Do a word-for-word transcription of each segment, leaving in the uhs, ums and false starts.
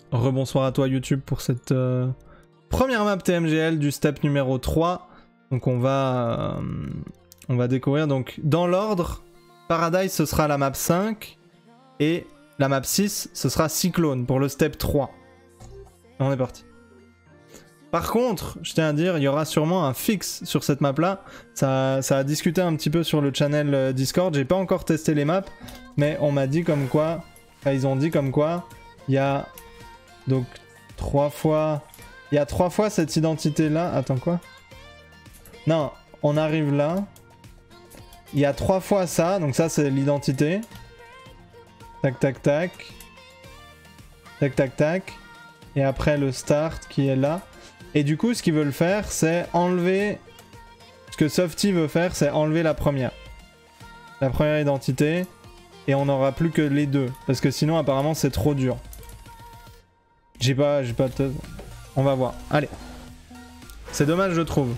Rebonsoir à toi YouTube pour cette euh, première map T M G L du step numéro trois. Donc on va, euh, on va découvrir donc dans l'ordre. Paradise ce sera la map cinq et la map six ce sera Cyclone pour le step trois. On est parti. Par contre, je tiens à dire, il y aura sûrement un fixe sur cette map là. Ça, ça a discuté un petit peu sur le channel Discord. J'ai pas encore testé les maps, mais on m'a dit comme quoi, enfin, ils ont dit comme quoi, il y a donc trois fois, il y a trois fois cette identité là. Attends quoi? Non, on arrive là. Il y a trois fois ça, donc ça c'est l'identité. Tac tac tac. Tac tac tac. Et après le start qui est là. Et du coup, ce qu'ils veulent faire, c'est enlever... Ce que Softy veut faire, c'est enlever la première. La première identité. Et on n'aura plus que les deux. Parce que sinon, apparemment, c'est trop dur. J'ai pas... J'ai pas... On va voir. Allez. C'est dommage, je trouve.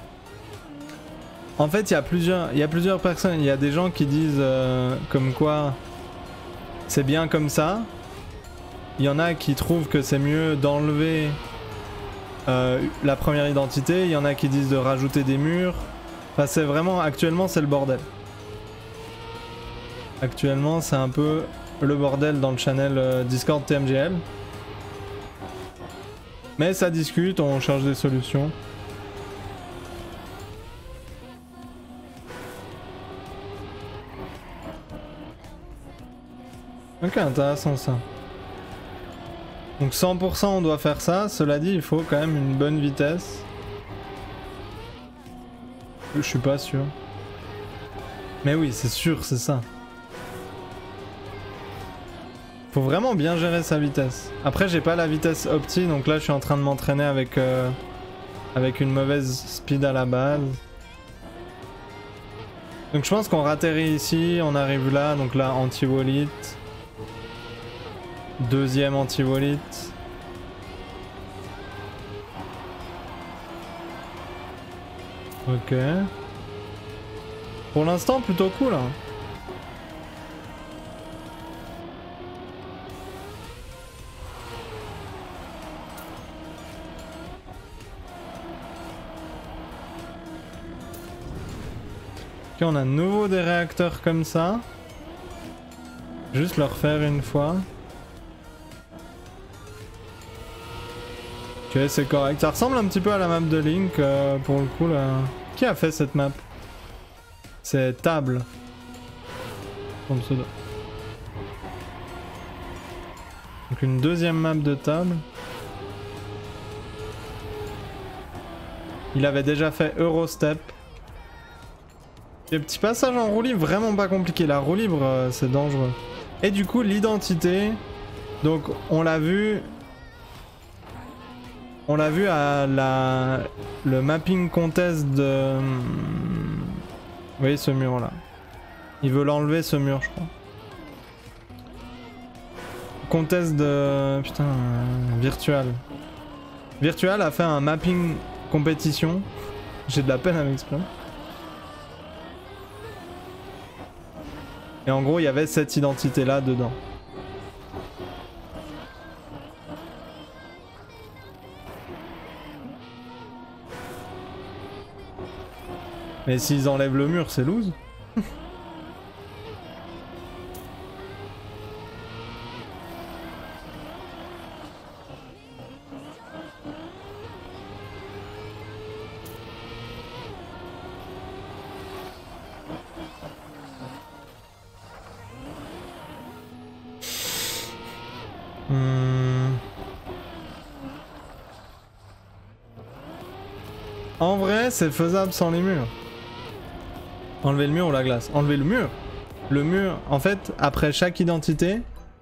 En fait, il y a plusieurs... Il y a plusieurs personnes. Il y a des gens qui disent euh, comme quoi... C'est bien comme ça. Il y en a qui trouvent que c'est mieux d'enlever... Euh, la première identité, il y en a qui disent de rajouter des murs. Enfin, c'est vraiment, actuellement, c'est le bordel. Actuellement, c'est un peu le bordel dans le channel euh, Discord T M G L. Mais ça discute, on cherche des solutions. Ok, intéressant ça. Donc cent pour cent on doit faire ça, cela dit il faut quand même une bonne vitesse. Je suis pas sûr. Mais oui c'est sûr c'est ça. Faut vraiment bien gérer sa vitesse. Après j'ai pas la vitesse opti donc là je suis en train de m'entraîner avec, euh, avec une mauvaise speed à la base. Donc je pense qu'on ratterrit ici, on arrive là, donc là anti-wallet. Deuxième anti-wallet. Ok. Pour l'instant, plutôt cool. Hein. Ok, on a de nouveau des réacteurs comme ça. Juste le refaire une fois. Ok, c'est correct. Ça ressemble un petit peu à la map de Link, euh, pour le coup, là. Qui a fait cette map? C'est Table. Son pseudo. Donc une deuxième map de Table. Il avait déjà fait Eurostep. Les petits passages en roue libre, vraiment pas compliqué. La roue libre, euh, c'est dangereux. Et du coup, l'identité. Donc, on l'a vu... On l'a vu à la... le mapping contest de... Vous voyez ce mur là. Il veut l'enlever ce mur je crois. Contest de... Putain... Euh, Virtual. Virtual a fait un mapping compétition. J'ai de la peine à m'exprimer. Et en gros il y avait cette identité là dedans. Mais s'ils enlèvent le mur, c'est loose. hmm. En vrai, c'est faisable sans les murs. Enlever le mur ou la glace? Enlever le mur. Le mur, en fait, après chaque identité...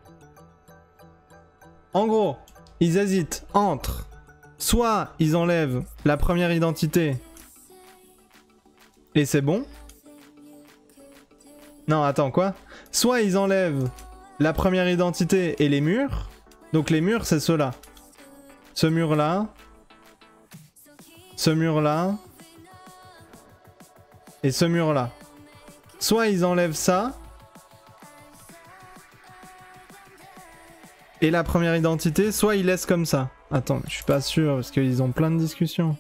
En gros, ils hésitent entre... Soit ils enlèvent la première identité... Et c'est bon. Non, attends, quoi? Soit ils enlèvent la première identité et les murs. Donc les murs, c'est ceux-là. Ce mur-là. Ce mur-là. Et ce mur là. Soit ils enlèvent ça. et la première identité, soit ils laissent comme ça. Attends, je suis pas sûr parce qu'ils ont plein de discussions.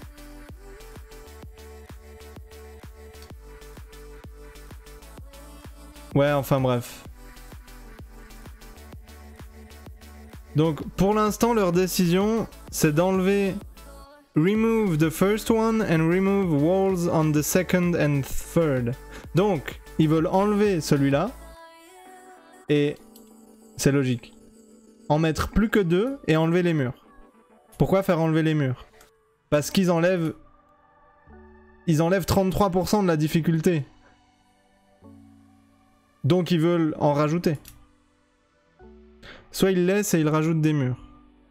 Ouais, enfin bref. Donc pour l'instant, leur décision, c'est d'enlever remove the first one and remove walls on the second and third. Donc, ils veulent enlever celui-là. Et c'est logique. En mettre plus que deux et enlever les murs. Pourquoi faire enlever les murs? Parce qu'ils enlèvent... Ils enlèvent trente-trois pour cent de la difficulté. Donc ils veulent en rajouter. Soit ils laissent et ils rajoutent des murs.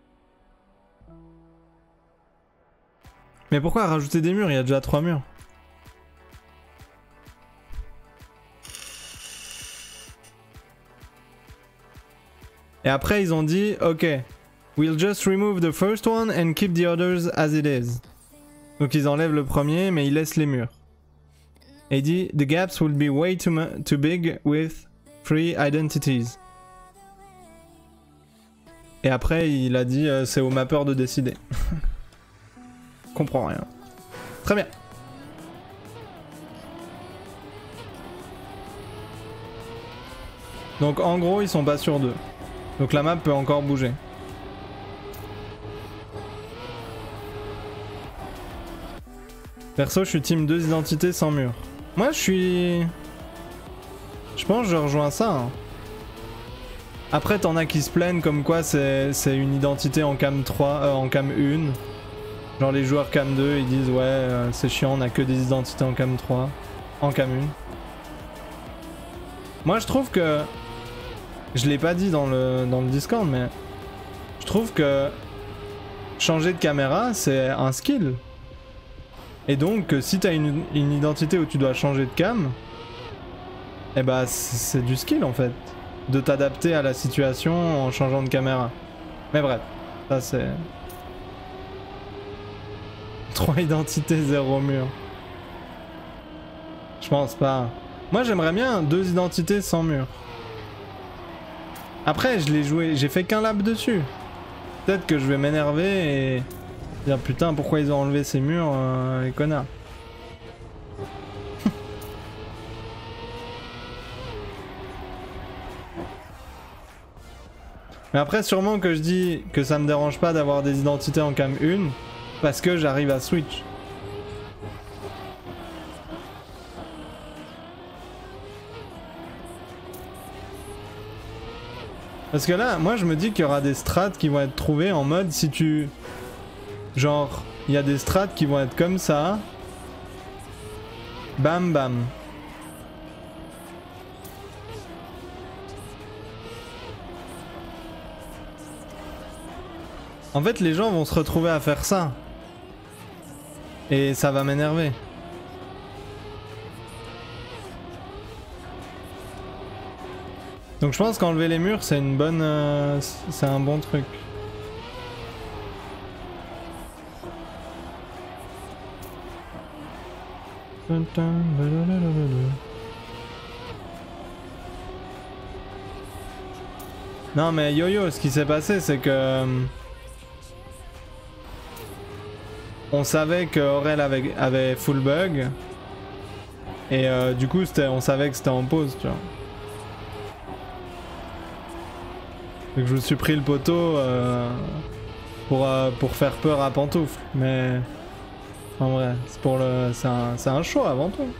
Mais pourquoi rajouter des murs? Il y a déjà trois murs. Et après ils ont dit, ok, we'll just remove the first one and keep the others as it is. Donc ils enlèvent le premier mais ils laissent les murs. Et il dit, the gaps will be way too, too big with three identities. Et après il a dit, euh, c'est au mappeur de décider. Comprends rien. Très bien. Donc en gros ils sont pas sur deux. Donc la map peut encore bouger. Perso je suis team deux identités sans mur. Moi je suis... Je pense que je rejoins ça. Hein. Après t'en as qui se plaignent comme quoi c'est une identité en cam trois, euh, en cam un. Genre les joueurs cam deux ils disent ouais euh, c'est chiant on a que des identités en cam trois, en cam un. Moi je trouve que... Je l'ai pas dit dans le, dans le Discord mais... Je trouve que... Changer de caméra c'est un skill. Et donc si t'as une, une identité où tu dois changer de cam... Eh bah c'est du skill en fait. De t'adapter à la situation en changeant de caméra. Mais bref, ça c'est... trois identités, zéro mur. Je pense pas. Moi j'aimerais bien deux identités sans mur. Après je l'ai joué, j'ai fait qu'un lap dessus. Peut-être que je vais m'énerver et dire putain pourquoi ils ont enlevé ces murs euh, les connards. Mais après sûrement que je dis que ça me dérange pas d'avoir des identités en cam un parce que j'arrive à switch. Parce que là, moi je me dis qu'il y aura des strats qui vont être trouvés en mode si tu... Genre, il y a des strats qui vont être comme ça. Bam bam. En fait, les gens vont se retrouver à faire ça. Et ça va m'énerver. Donc je pense qu'enlever les murs, c'est une bonne... Euh, c'est un bon truc. Non mais yo-yo, ce qui s'est passé, c'est que... On savait que Aurel avait, avait full bug. Et euh, du coup, on savait que c'était en pause, tu vois. Donc je me suis pris le poteau euh, pour, euh, pour faire peur à Pantoufle. Mais en vrai, c'est pour le, c'est un, c'est un show avant tout.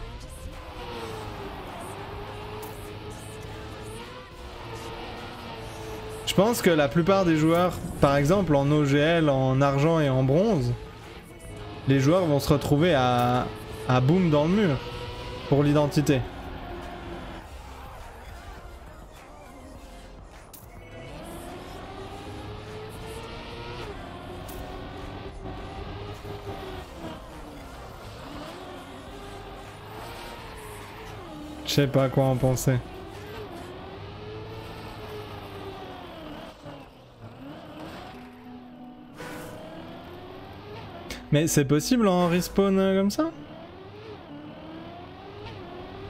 Je pense que la plupart des joueurs, par exemple en O G L, en argent et en bronze, les joueurs vont se retrouver à, à boom dans le mur pour l'identité. Je sais pas quoi en penser. Mais c'est possible en respawn euh, comme ça?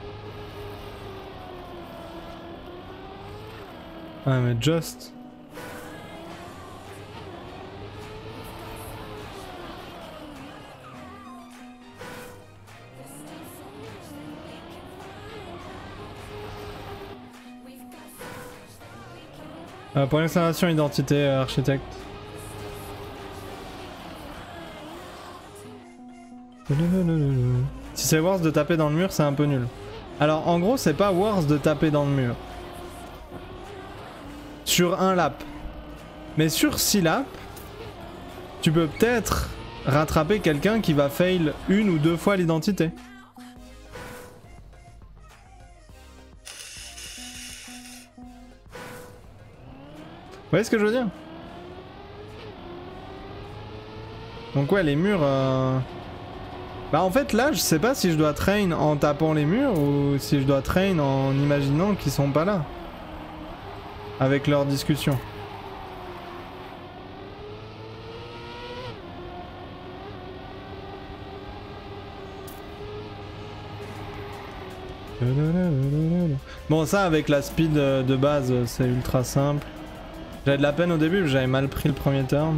Ah mais just... Euh, pour l'exclamation identité euh, architecte. Si c'est worse de taper dans le mur, c'est un peu nul. Alors en gros, c'est pas worse de taper dans le mur. Sur un lap. Mais sur six laps, tu peux peut-être rattraper quelqu'un qui va fail une ou deux fois l'identité. Vous voyez ce que je veux dire? Donc ouais, les murs... Euh... Bah en fait là, je sais pas si je dois train en tapant les murs ou si je dois train en imaginant qu'ils sont pas là. Avec leur discussion. Bon ça avec la speed de base c'est ultra simple. J'avais de la peine au début, j'avais mal pris le premier turn.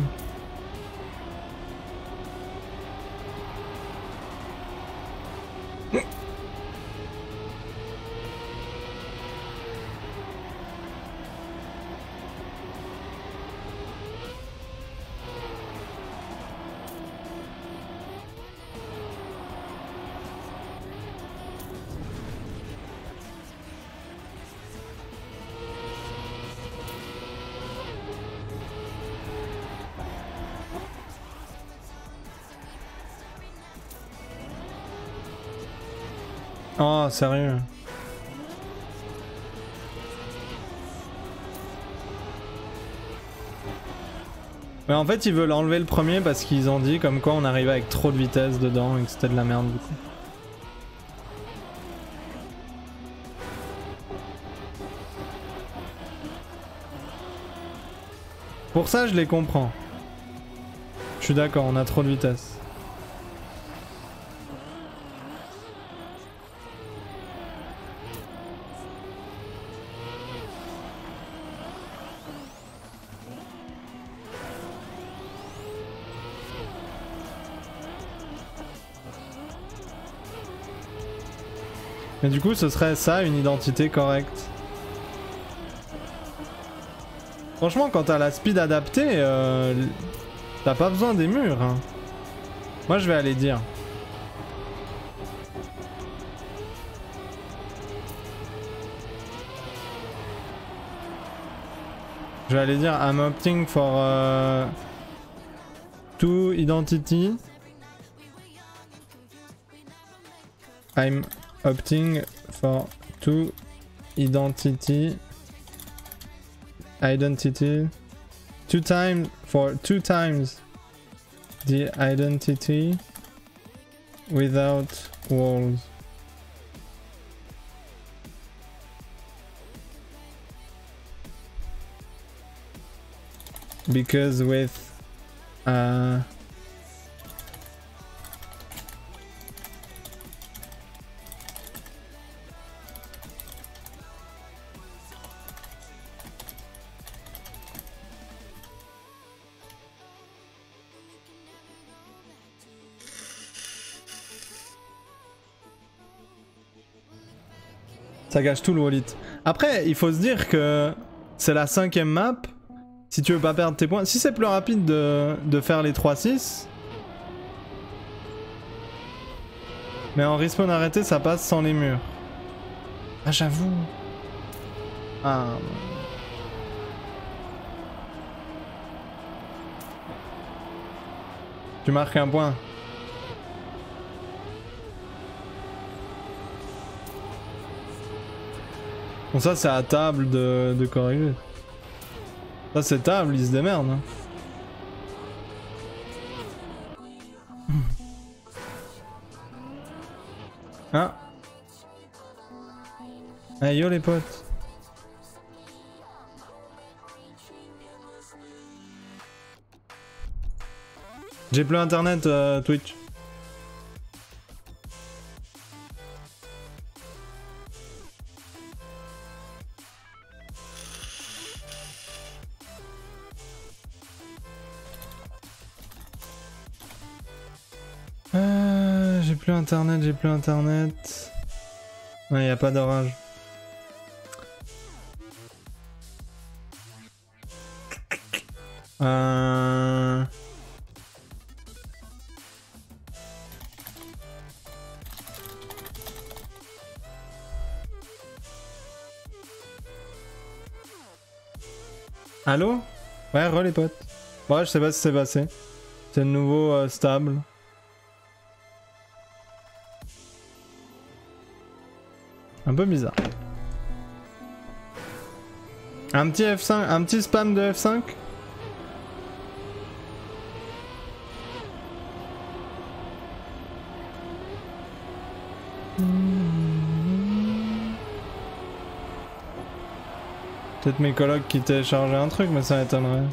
Oh, sérieux? Mais en fait, ils veulent enlever le premier parce qu'ils ont dit comme quoi on arrivait avec trop de vitesse dedans et que c'était de la merde du coup. Pour ça, je les comprends. Je suis d'accord, on a trop de vitesse. Mais du coup, ce serait ça, une identité correcte. Franchement, quand t'as la speed adaptée, euh, t'as pas besoin des murs. Hein. Moi, je vais aller dire. Je vais aller dire, I'm opting for uh, two identity. I'm opting for two identity. Identity. Two times for two times the identity without walls. Because with uh ça gâche tout le wallet. Après, il faut se dire que c'est la cinquième map. Si tu veux pas perdre tes points, si c'est plus rapide de, de faire les trois six. Mais en respawn arrêté, ça passe sans les murs. Ah, j'avoue. Ah. Tu marques un point. Bon, ça, c'est à table de, de corriger. Ça, c'est table, il se démerde. Hein. Ah. Ah, yo les potes. J'ai plus internet euh, Twitch. Euh, j'ai plus internet, j'ai plus internet. Ouais, y a pas d'orage. Euh... Allô? Ouais, re les potes. Ouais, je sais pas ce qui s'est passé. C'est de nouveau euh, stable. Un peu bizarre. Un petit F cinq, un petit spam de F cinq. Peut-être mes colocs qui téléchargeaient un truc, mais ça m'étonnerait.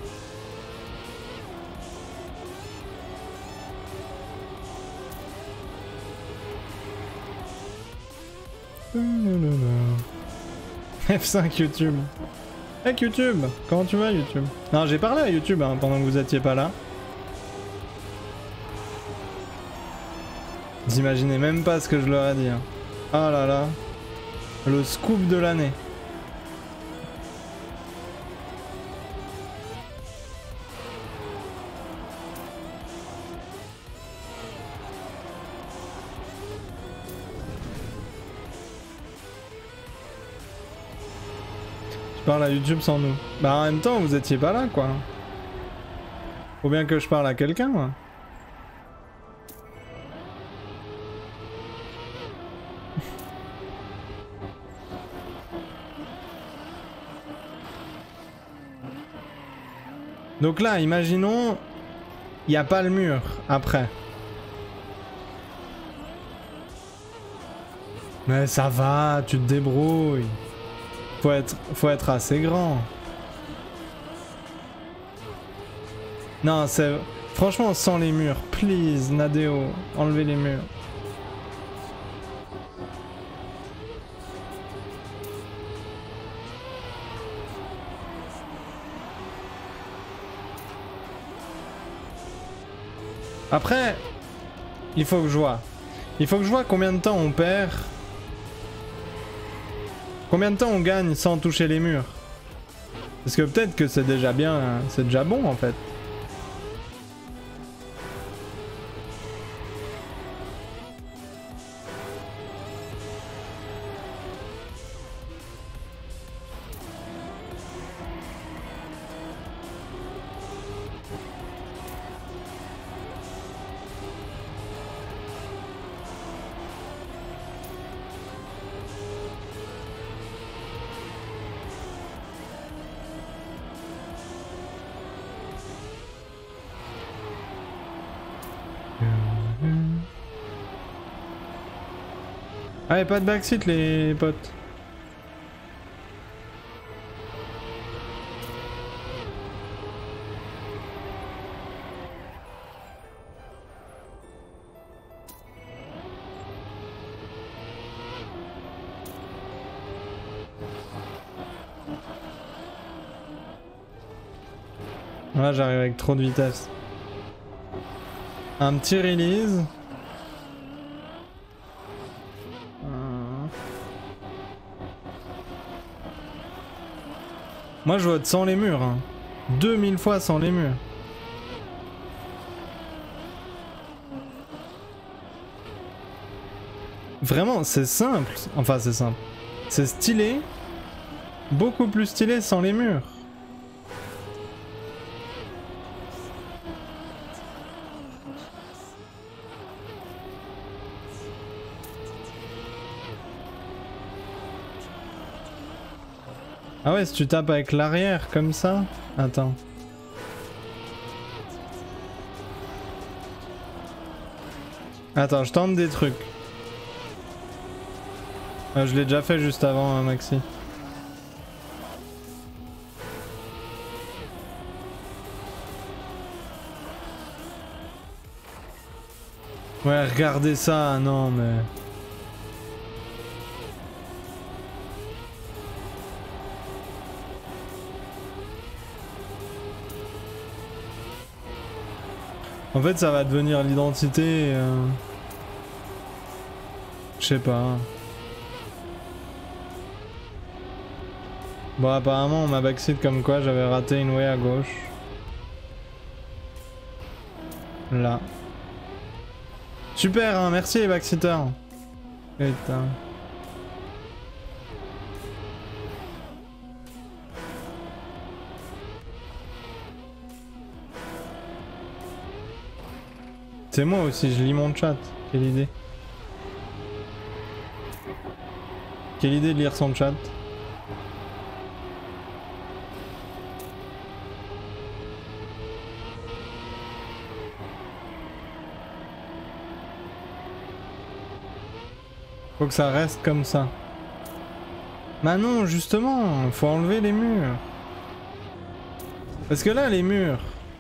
F cinq YouTube. Hey YouTube, comment tu vas YouTube? Non, j'ai parlé à YouTube hein, pendant que vous étiez pas là. Vous imaginez même pas ce que je leur ai dit. Hein. Oh là là. Le scoop de l'année. Je parle à YouTube sans nous. Bah en même temps, vous étiez pas là quoi. Faut bien que je parle à quelqu'un moi. Donc là, imaginons, il n'y a pas le mur après. Mais ça va, tu te débrouilles. Faut être, faut être assez grand. Non, c'est... Franchement, sans les murs. Please, Nadeo, enlevez les murs. Après, il faut que je vois. Il faut que je vois combien de temps on perd. Combien de temps on gagne sans toucher les murs. Parce que peut-être que c'est déjà bien, c'est déjà bon en fait. Allez, pas de backseat les potes. Là j'arrive avec trop de vitesse. Un petit release. Moi je vote sans les murs, hein. deux mille fois sans les murs. Vraiment, c'est simple. Enfin, c'est simple. C'est stylé. Beaucoup plus stylé sans les murs. Ah ouais, si tu tapes avec l'arrière comme ça. Attends. Attends, je tente des trucs. Ah, je l'ai déjà fait juste avant, hein, Maxi. Ouais, regardez ça, non mais... En fait, ça va devenir l'identité... Euh... Je sais pas. Bon, apparemment, on m'a backseat comme quoi j'avais raté une way à gauche. là. Super, hein, merci les backseaters. Putain. C'est moi aussi, je lis mon chat. Quelle idée. Quelle idée de lire son chat. Faut que ça reste comme ça. Bah non, justement, faut enlever les murs. Parce que là, les murs...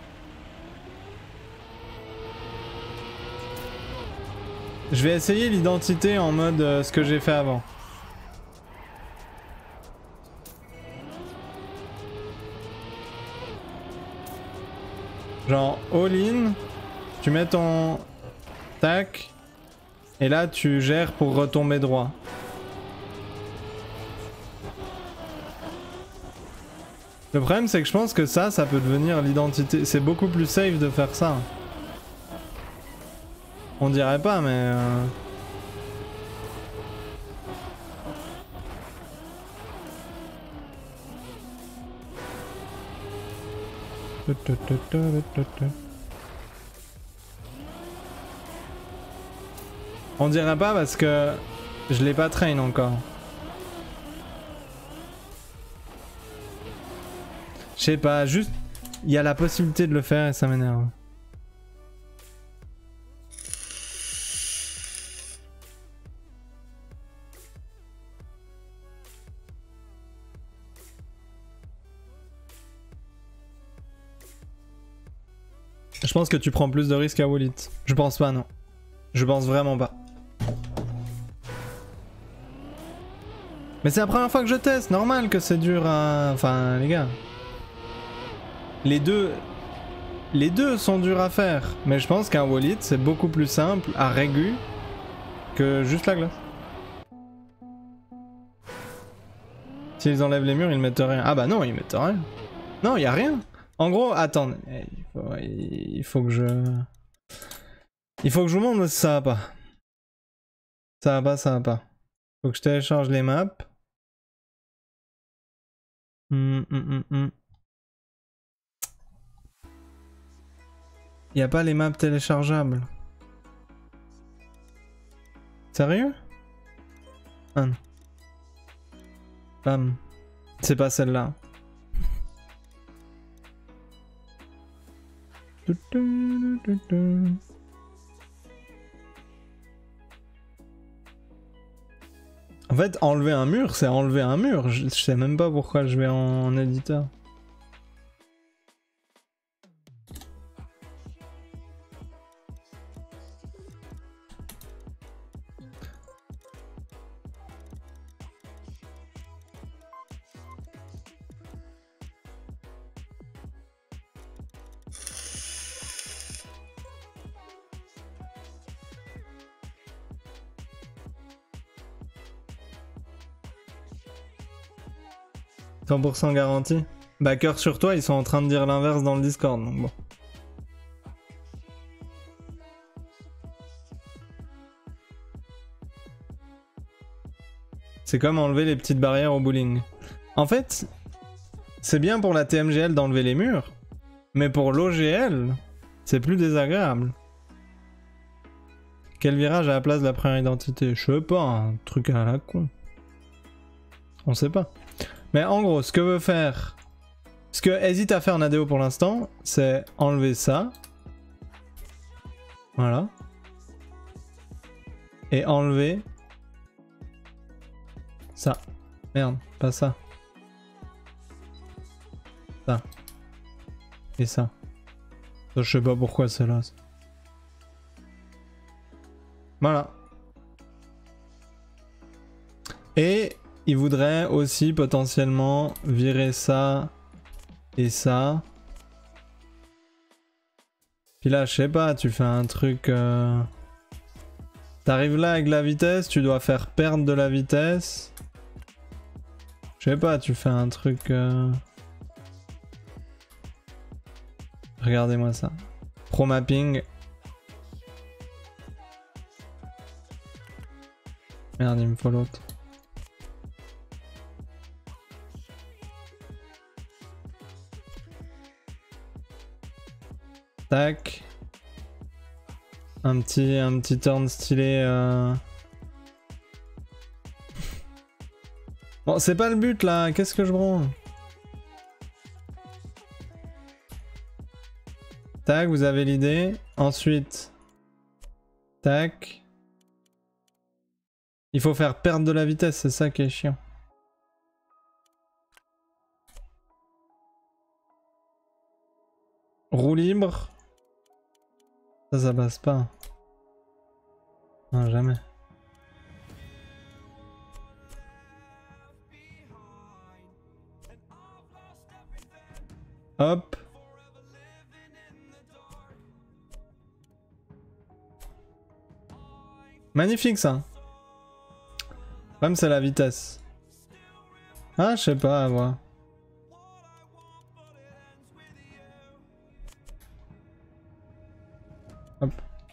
Je vais essayer l'identité en mode euh, ce que j'ai fait avant. Genre all-in, tu mets ton tac, et là tu gères pour retomber droit. Le problème c'est que je pense que ça, ça peut devenir l'identité. C'est beaucoup plus safe de faire ça. On dirait pas, mais... Euh... On dirait pas parce que je l'ai pas train encore. Je sais pas, juste... Il y a la possibilité de le faire et ça m'énerve. Je pense que tu prends plus de risques à Wallet. Je pense pas, non. Je pense vraiment pas. Mais c'est la première fois que je teste, normal que c'est dur à... Enfin, les gars. Les deux... Les deux sont durs à faire. Mais je pense qu'un Wallet, c'est beaucoup plus simple à régu que juste la glace. S'ils enlèvent les murs, ils mettent rien. Ah bah non, ils mettent rien. Non, y a rien. En gros, attendez, il faut, il faut que je... Il faut que je vous montre si ça va pas. Ça va pas, ça va pas. Faut que je télécharge les maps. Hum, hum, hum, hum. Y a pas les maps téléchargeables. Sérieux? Ah non. Bam. C'est pas celle-là. En fait, enlever un mur, c'est enlever un mur. Je, je sais même pas pourquoi je vais en, en éditeur. cent pour cent garantie. Bah cœur sur toi, ils sont en train de dire l'inverse dans le Discord, donc bon. C'est comme enlever les petites barrières au bowling. En fait, c'est bien pour la T M G L d'enlever les murs, mais pour l'O G L, c'est plus désagréable. Quel virage à la place de la première identité? Je sais pas, un truc à la con. On sait pas. Mais en gros, ce que veut faire... Ce que hésite à faire Nadeo pour l'instant, c'est enlever ça. Voilà. Et enlever... ça. Merde, pas ça. Ça. Et ça. Ça, je sais pas pourquoi c'est là. Voilà. Et... il voudrait aussi potentiellement virer ça et ça. Puis là, je sais pas, tu fais un truc... Euh... T'arrives là avec la vitesse, tu dois faire perdre de la vitesse. Je sais pas, tu fais un truc... Euh... Regardez-moi ça. Pro mapping, Merde, il me faut l'autre. Tac. Un petit, un petit turn stylé. Euh... Bon, c'est pas le but là, qu'est-ce que je branle? Tac, vous avez l'idée. Ensuite, tac. Il faut faire perdre de la vitesse, c'est ça qui est chiant. Roue libre. Ça, ça passe pas. Non, jamais. Hop. Magnifique ça. Même c'est la vitesse. Ah, je sais pas, à voir. Hop.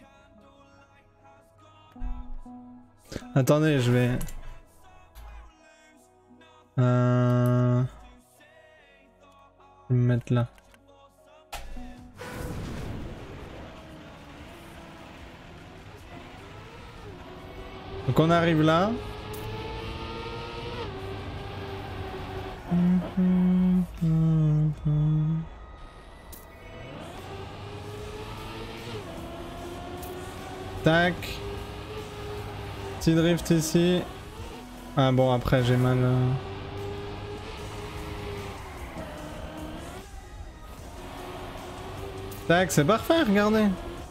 Attendez, je vais... Euh... Je vais me mettre là. Donc on arrive là. Tac. Petit drift ici. Ah bon, après j'ai mal... Euh... Tac, c'est parfait, regardez.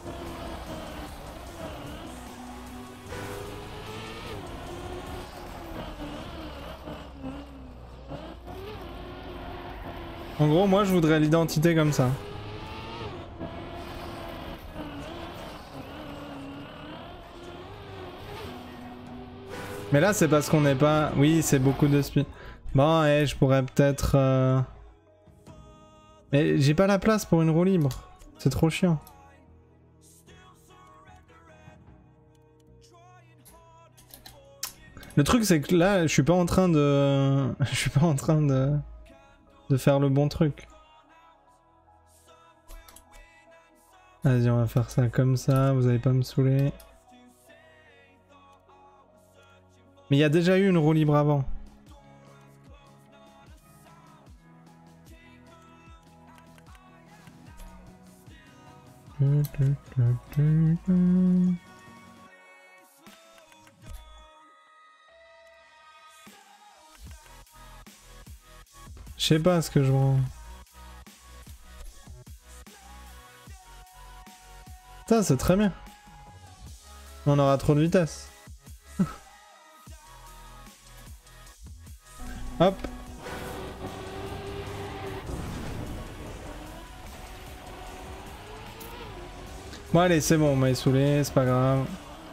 En gros, moi je voudrais l'identité comme ça. Mais là c'est parce qu'on n'est pas... Oui, c'est beaucoup de speed. Bon, eh, je pourrais peut-être... Euh... Mais j'ai pas la place pour une roue libre. C'est trop chiant. Le truc c'est que là, je suis pas en train de... Je suis pas en train de... de faire le bon truc. Vas-y, on va faire ça comme ça, vous allez pas me saouler. Mais il y a déjà eu une roue libre avant. Je sais pas ce que je vois. Ça, c'est très bien. On aura trop de vitesse. Hop. Bon allez, c'est bon, on m'a saoulé, c'est pas grave.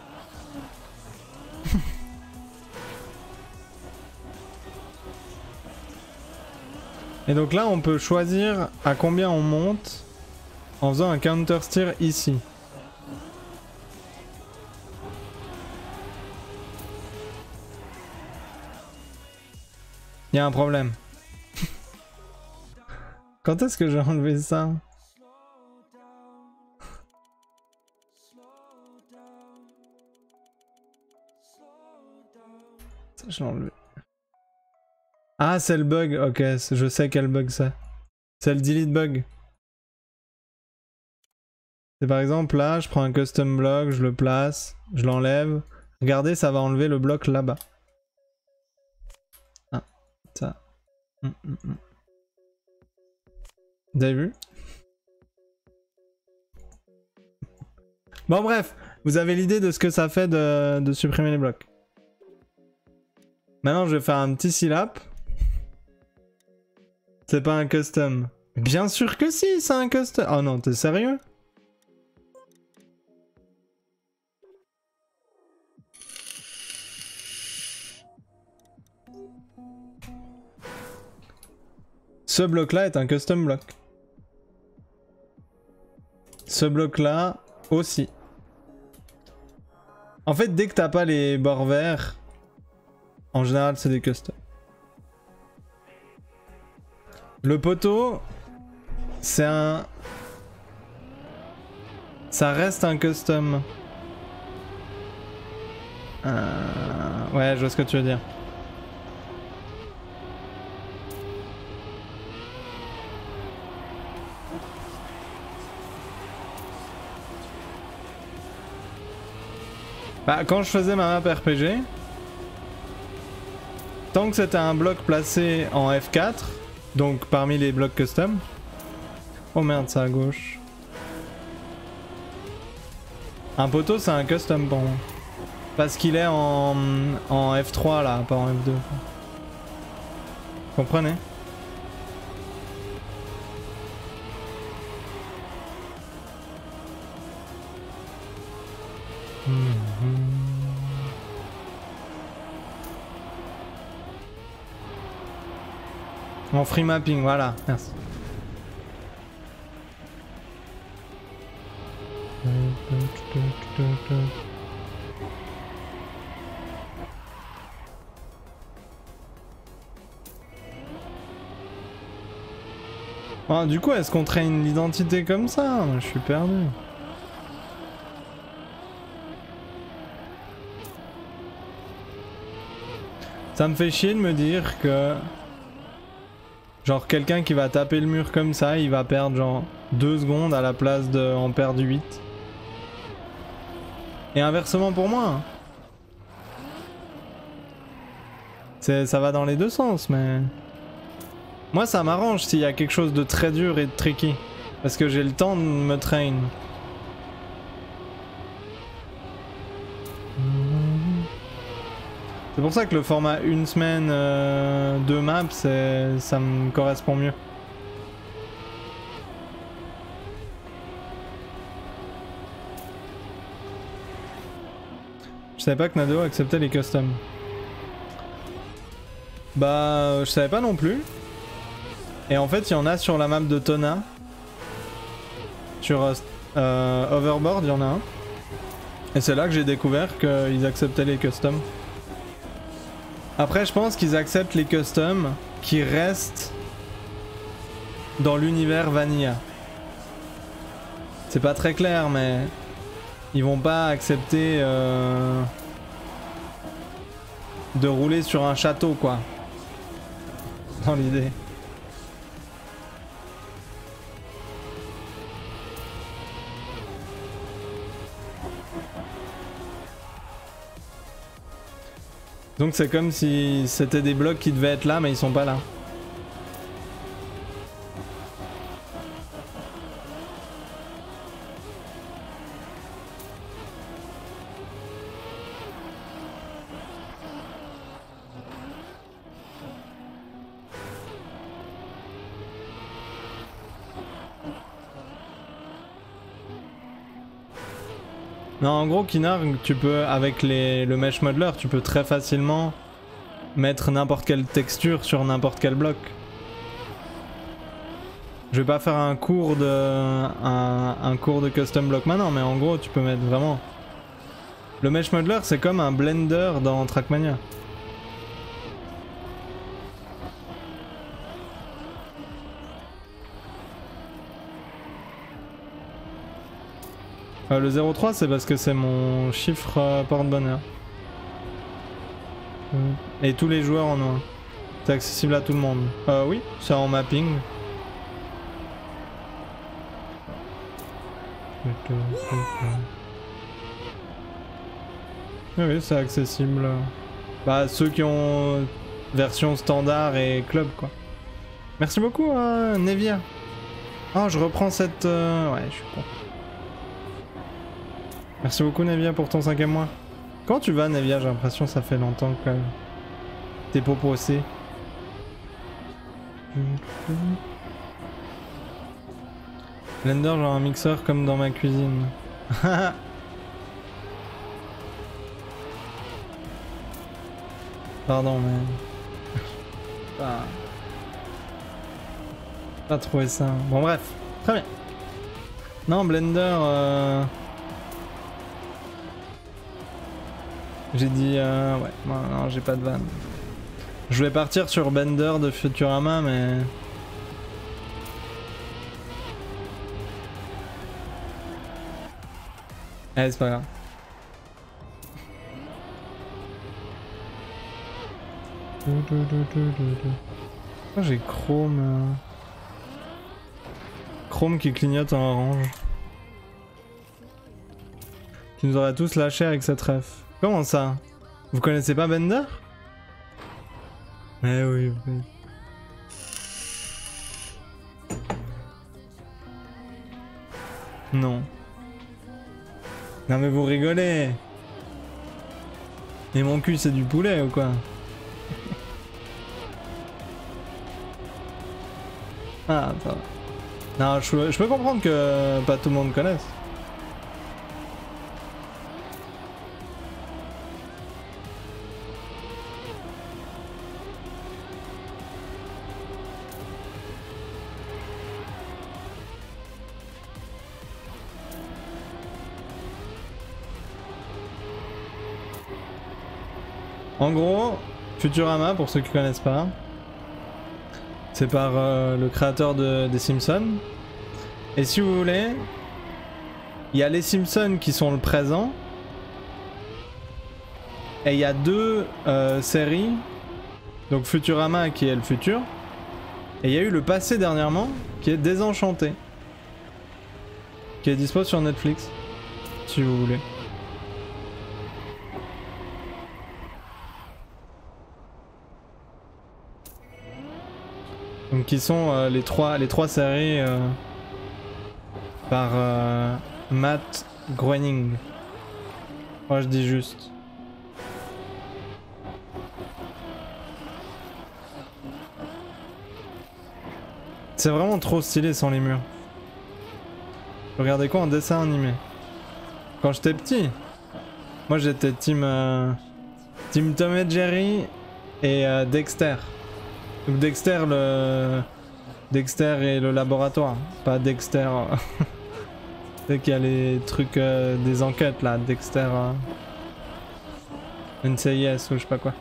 Et donc là, on peut choisir à combien on monte en faisant un counter steer ici. Il y a un problème. Quand est-ce que j'ai enlevé ça? Ça, je l'ai enlevé. Ah, c'est le bug. Ok, je sais quel bug c'est. C'est le delete bug. C'est par exemple là, je prends un custom block, je le place, je l'enlève. Regardez, ça va enlever le bloc là-bas. Ah, ça. Mm, mm, mm. Vous avez vu? Bon bref, vous avez l'idée de ce que ça fait de, de supprimer les blocs. Maintenant je vais faire un petit syllab. C'est pas un custom. Bien sûr que si, c'est un custom. Oh non, t'es sérieux? Ce bloc là est un custom block. Ce bloc là aussi. En fait, dès que t'as pas les bords verts, En général, c'est des customs. Le poteau, c'est un... Ça reste un custom. Euh... Ouais, je vois ce que tu veux dire. Bah, quand je faisais ma map R P G, tant que c'était un bloc placé en F quatre, donc parmi les blocs custom... Oh merde, c'est à gauche. Un poteau, c'est un custom pour moi. Parce qu'il est en, en F trois là, pas en F deux. Comprenez? En free mapping, voilà, merci. Bon, du coup, est-ce qu'on traîne l'identité comme ça? Je suis perdu. Ça me fait chier de me dire que... Genre quelqu'un qui va taper le mur comme ça, il va perdre genre deux secondes à la place de en perdre huit. Et inversement pour moi. C'est, ça va dans les deux sens, mais... Moi ça m'arrange s'il y a quelque chose de très dur et de tricky. Parce que j'ai le temps de me train. C'est pour ça que le format une semaine, euh, deux maps, ça me correspond mieux. Je savais pas que Nadeo acceptait les customs. Bah, je savais pas non plus. Et en fait, il y en a sur la map de Tona. Sur euh, Overboard, il y en a un. Et c'est là que j'ai découvert qu'ils acceptaient les customs. Après, je pense qu'ils acceptent les customs qui restent dans l'univers Vanilla. C'est pas très clair, mais ils vont pas accepter euh, de rouler sur un château, quoi. Dans l'idée. Donc c'est comme si c'était des blocs qui devaient être là, mais ils sont pas là. Non, en gros, Kinar, tu peux, avec les, le Mesh Modeler, tu peux très facilement mettre n'importe quelle texture sur n'importe quel bloc. Je vais pas faire un cours de un, un cours de custom block maintenant, mais en gros, tu peux mettre vraiment... Le Mesh Modeler, c'est comme un Blender dans Trackmania. Euh, le zéro trois, c'est parce que c'est mon chiffre euh, porte-bonheur. Euh, et tous les joueurs en ont un. C'est accessible à tout le monde. Euh, oui, c'est en mapping. Oui, c'est accessible. Bah, ceux qui ont version standard et club, quoi. Merci beaucoup, euh, Nevia. Ah, oh, je reprends cette... Euh... Ouais, je suis con. Merci beaucoup Nevia pour ton cinquième mois. Comment tu vas Nevia? J'ai l'impression que ça fait longtemps que t'es popossé. Blender genre un mixeur comme dans ma cuisine. Pardon mais... Pas... Pas trouvé ça. Bon bref, très bien. Non Blender... Euh... J'ai dit euh, ouais, non, non j'ai pas de vanne. Je vais partir sur Bender de Futurama, mais... Allez, c'est pas grave. Oh, j'ai Chrome... Euh... Chrome qui clignote en orange. Qui nous aurait tous lâché avec cette ref. Comment ça? Vous connaissez pas Bender? Eh oui, oui. Non. Non mais vous rigolez. Et mon cul c'est du poulet ou quoi? Ah, ça va. Non, je, je peux comprendre que pas tout le monde connaisse. En gros, Futurama, pour ceux qui connaissent pas, c'est par euh, le créateur de, des Simpsons. Et si vous voulez, il y a les Simpsons qui sont le présent. Et il y a deux euh, séries. Donc Futurama qui est le futur. Et il y a eu le passé dernièrement qui est Désenchanté. Qui est dispo sur Netflix. Si vous voulez. Donc qui sont euh, les trois les trois séries euh, par euh, Matt Groening. Moi je dis juste. C'est vraiment trop stylé sans les murs. Je regardais quoi en dessin animé quand j'étais petit. Moi j'étais team euh, team Tom et Jerry et euh, Dexter. Donc Dexter le... Dexter et le laboratoire, pas Dexter... C'est qu'il y a les trucs euh, des enquêtes là, Dexter... Euh... N C I S ou je sais pas quoi.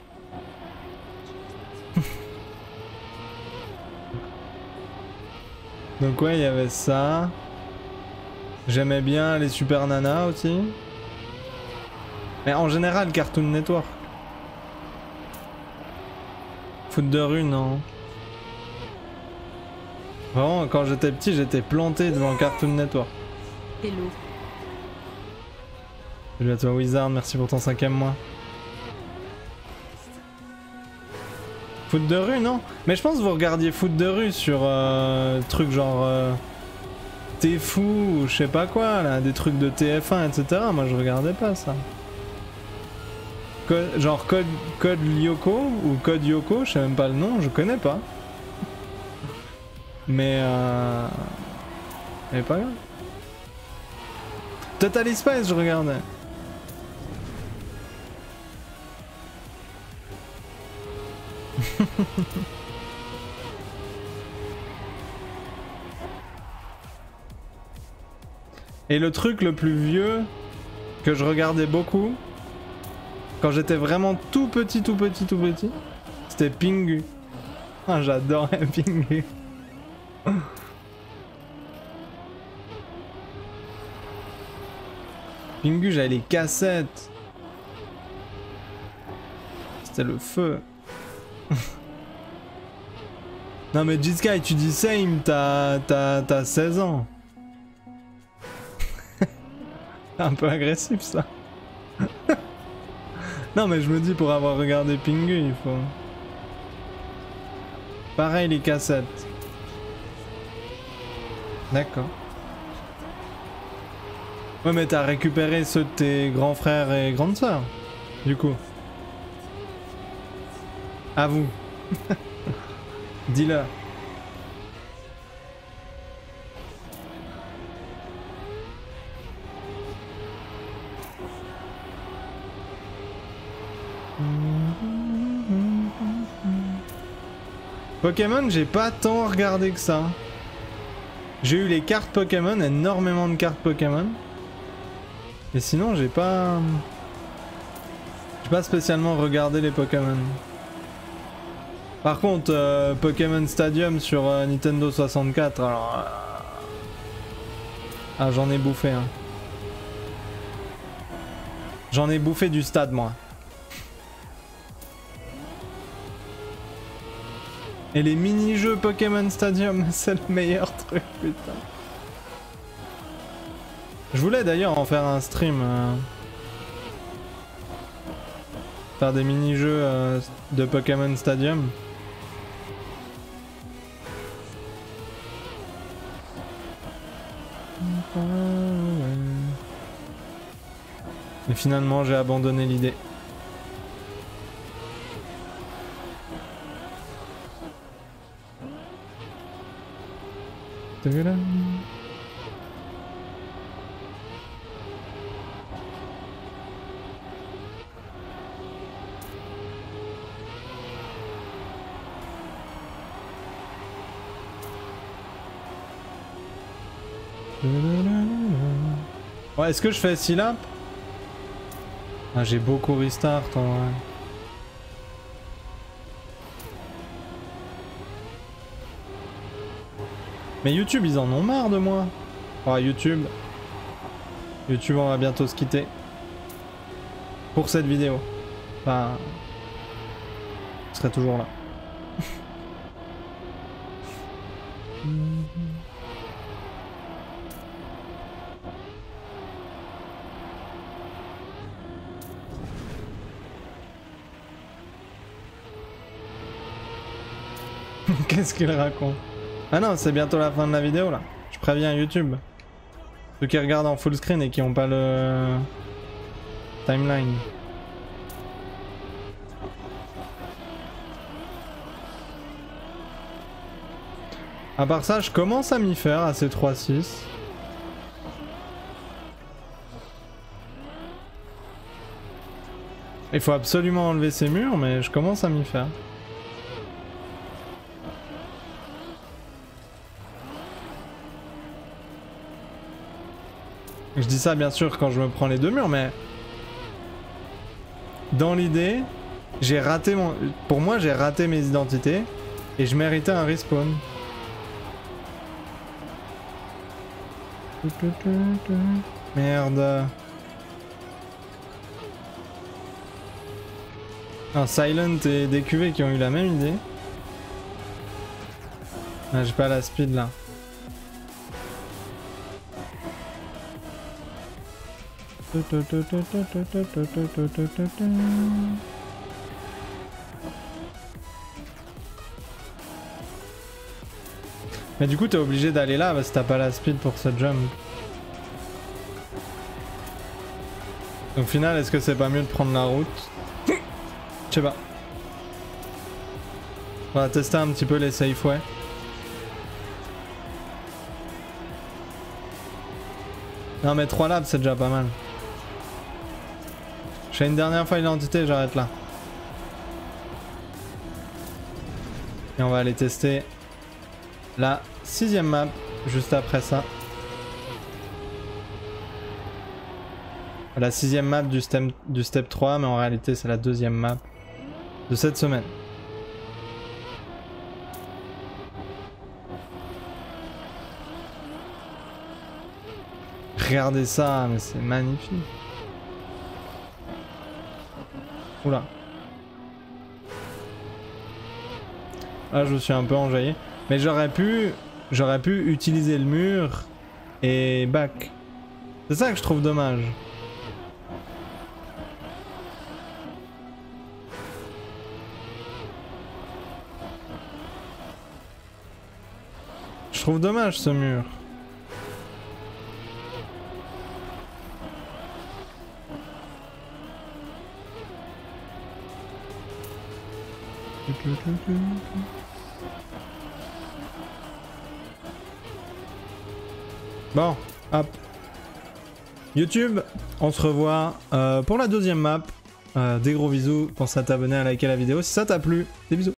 Donc ouais, il y avait ça. J'aimais bien les Super Nana aussi. Mais en général, Cartoon Network. Foot de rue, non. Vraiment, quand j'étais petit, j'étais planté devant Cartoon Network. Hello. Salut à toi Wizard, merci pour ton cinquième mois. Foot de rue, non? Mais je pense que vous regardiez Foot de rue sur euh, trucs genre euh, T'es fou ou je sais pas quoi, là, des trucs de T F un, et cetera. Moi je regardais pas ça. Co genre code, code Lyoko ou code Yoko, je sais même pas le nom, je connais pas. Mais euh... mais pas grave. Total Spice je regardais. Et le truc le plus vieux que je regardais beaucoup quand j'étais vraiment tout petit tout petit tout petit, c'était Pingu. Ah, j'adorais Pingu. Pingu, j'avais les cassettes. C'était le feu. Non mais G-Sky, tu dis same, t'as seize ans. Un peu agressif ça. Non mais je me dis pour avoir regardé Pingu, il faut... Pareil les cassettes. D'accord. Ouais mais t'as récupéré ceux de tes grands frères et grandes sœurs, du coup. À vous. Dis-le. Pokémon, j'ai pas tant regardé que ça. J'ai eu les cartes Pokémon, énormément de cartes Pokémon. Et sinon, j'ai pas... J'ai pas spécialement regardé les Pokémon. Par contre, euh, Pokémon Stadium sur euh, Nintendo soixante-quatre, alors... Euh... Ah, j'en ai bouffé, hein. J'en ai bouffé du stade, moi. Et les mini-jeux Pokémon Stadium, c'est le meilleur truc, putain. Je voulais d'ailleurs en faire un stream. Euh... Faire des mini-jeux euh, de Pokémon Stadium. Et finalement, j'ai abandonné l'idée. Ouais, est-ce que je fais six laps? Ah, j'ai beaucoup restart en vrai. Mais YouTube, ils en ont marre de moi. Ouais, YouTube. YouTube, on va bientôt se quitter. Pour cette vidéo. Enfin... Je serai toujours là. Qu'est-ce qu'il raconte? Ah non, c'est bientôt la fin de la vidéo là. Je préviens YouTube. Ceux qui regardent en full screen et qui n'ont pas le timeline. À part ça, je commence à m'y faire à ces trois six. Il faut absolument enlever ces murs, mais je commence à m'y faire. Je dis ça bien sûr quand je me prends les deux murs, mais dans l'idée, j'ai raté mon... Pour moi, j'ai raté mes identités et je méritais un respawn. Merde. Un Silent et des Q V qui ont eu la même idée. Ah, j'ai pas la speed là. Mais du coup t'es obligé d'aller là parce que t'as pas la speed pour ce jump. Donc au final, est-ce que c'est pas mieux de prendre la route? Je sais pas. On va tester un petit peu les safe way. Non mais trois laps c'est déjà pas mal. Je fais une dernière fois l'identité, j'arrête là. Et on va aller tester la sixième map juste après ça. La sixième map du step, du step trois, mais en réalité c'est la deuxième map de cette semaine. Regardez ça, mais c'est magnifique. Oula. Là je me suis un peu enjaillé. Mais j'aurais pu... J'aurais pu utiliser le mur et back. C'est ça que je trouve dommage. Je trouve dommage ce mur. Bon, hop. YouTube, on se revoit euh, pour la deuxième map. Euh, des gros bisous, pense à t'abonner, à liker la vidéo si ça t'a plu. Des bisous.